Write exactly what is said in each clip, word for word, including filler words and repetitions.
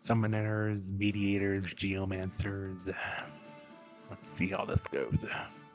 Summoners, mediators, geomancers. Let's see how this goes.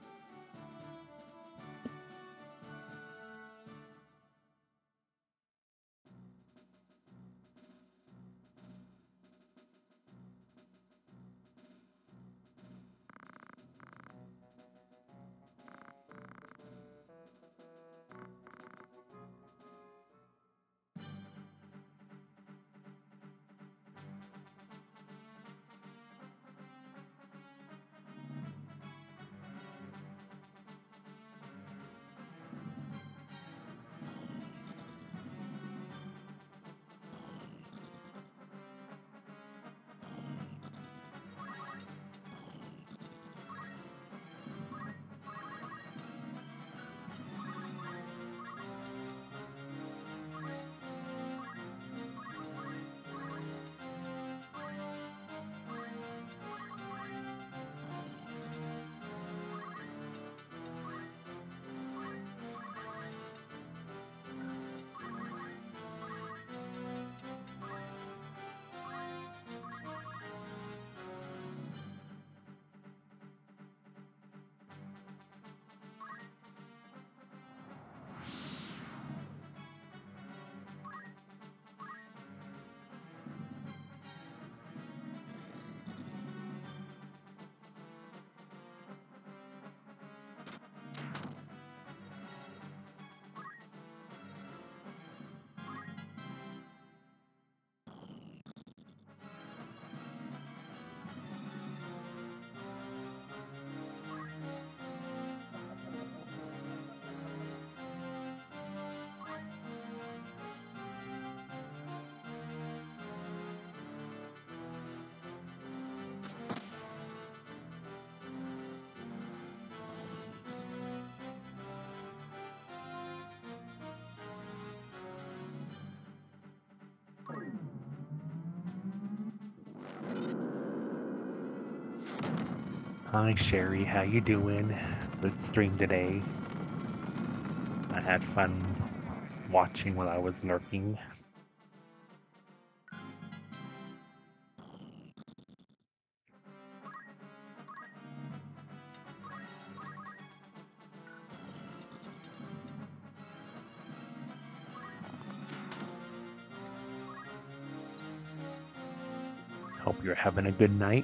Hi Sherry, how you doing? Good stream today. I had fun watching while I was lurking. Hope you're having a good night.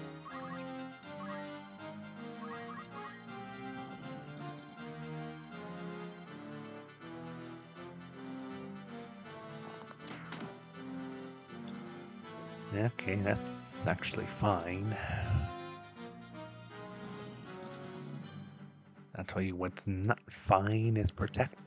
Okay, that's actually fine. I'll tell you what's not fine is protect.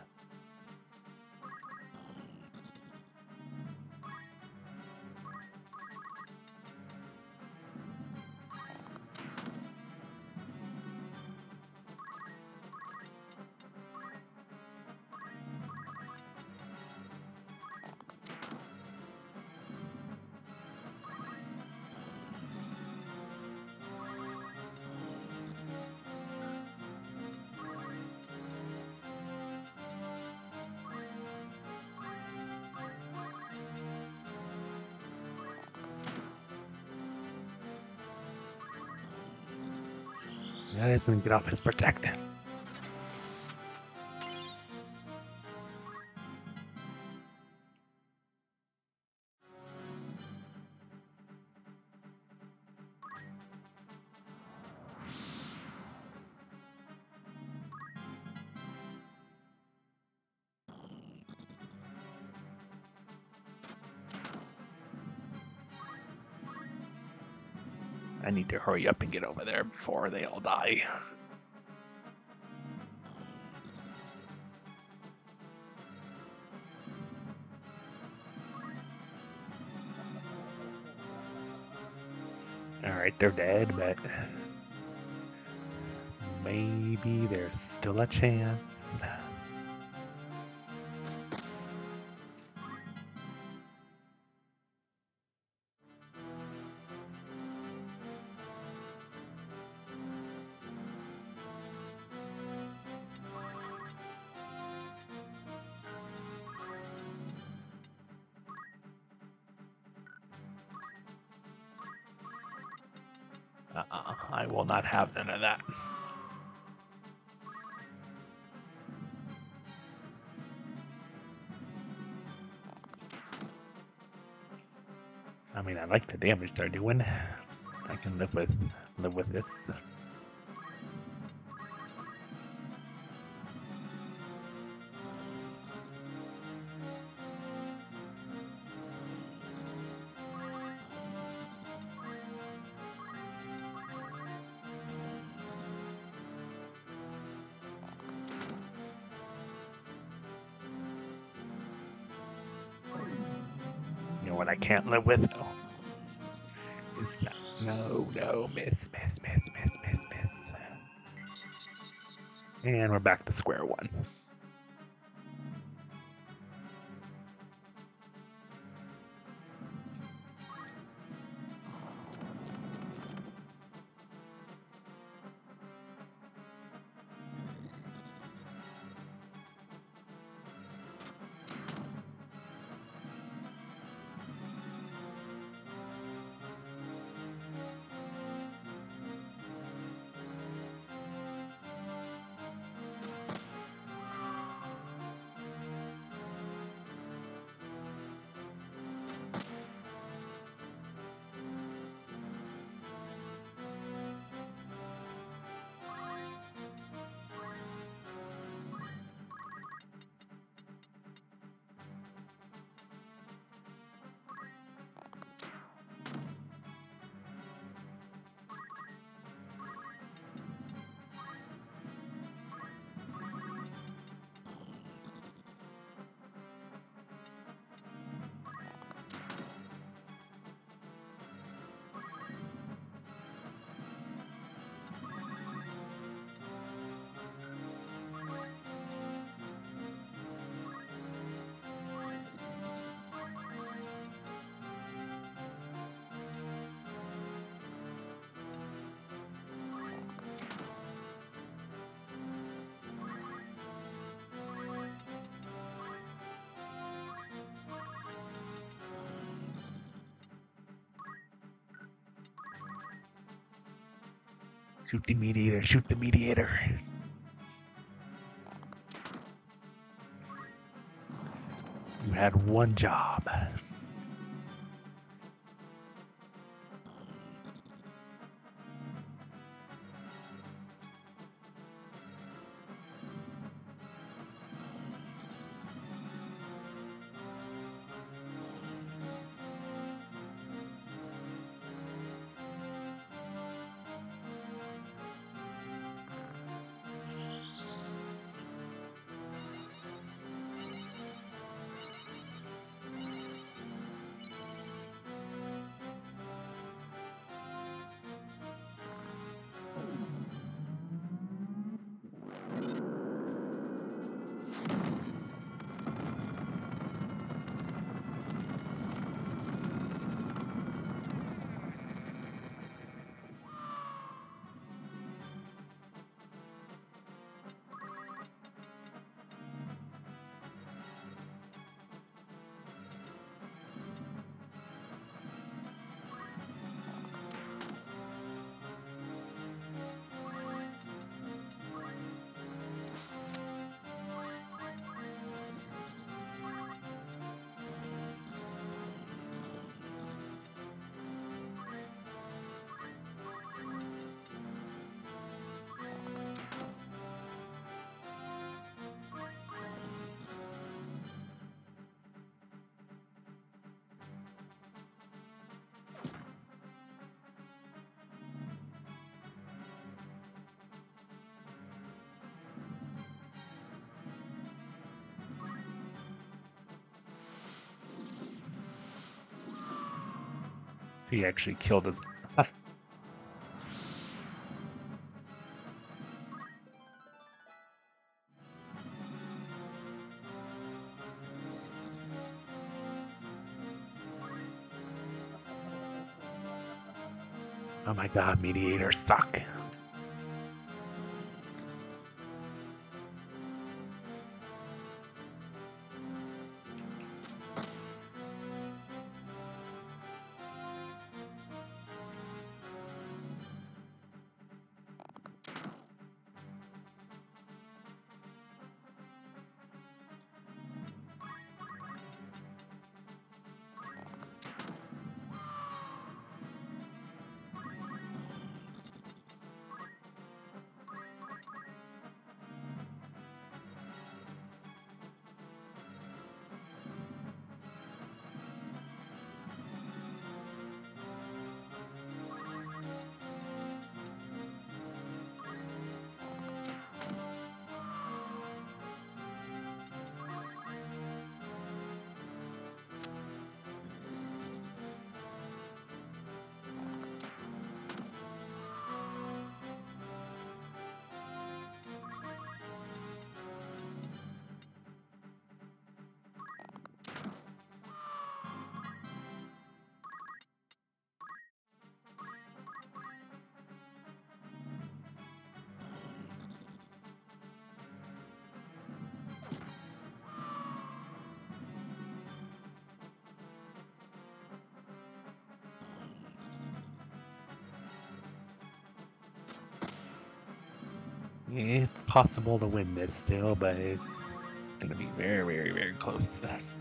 Yeah, he's gonna get off his protect. I need to hurry up and get over there before they all die. Alright, they're dead, but maybe there's still a chance. Uh-uh, I will not have none of that. I mean, I like the damage they're doing. I can live with live with this. You know what I can't live with though? Is that no, no, miss, miss, miss, miss, miss, miss. And we're back to square one. Shoot the mediator, shoot the mediator. You had one job. He actually killed his. Oh my god, mediators suck. It's possible to win this still, but it's gonna be very, very, very close.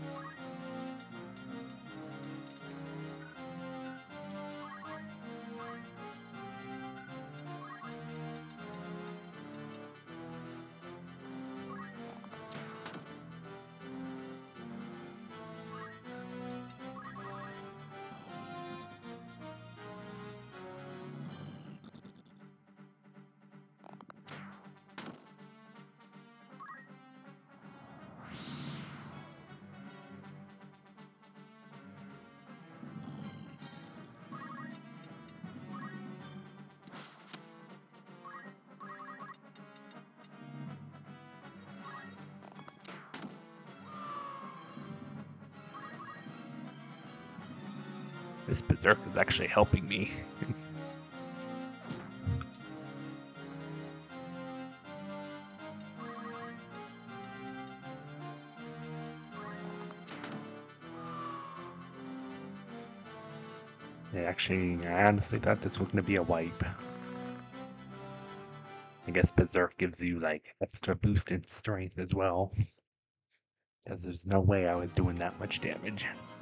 This beserk is actually helping me. Yeah, actually, I honestly thought this was gonna be a wipe. I guess beserk gives you like extra boost in strength as well. Because there's no way I was doing that much damage.